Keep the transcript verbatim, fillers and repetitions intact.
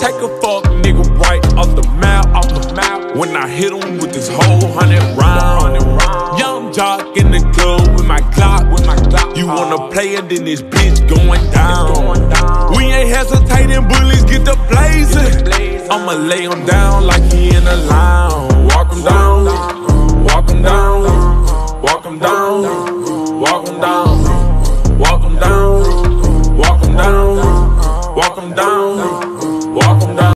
take a fuck nigga right off the map, off the map. When I hit him with this whole hundred round, young jock in the club with my Glock, with my Glock. You wanna play it, then this bitch going down. We ain't hesitating, bullets get the blazing. I'ma lay him down like he in a lounge. Walk him down, walk him down, walk him down, walk him down.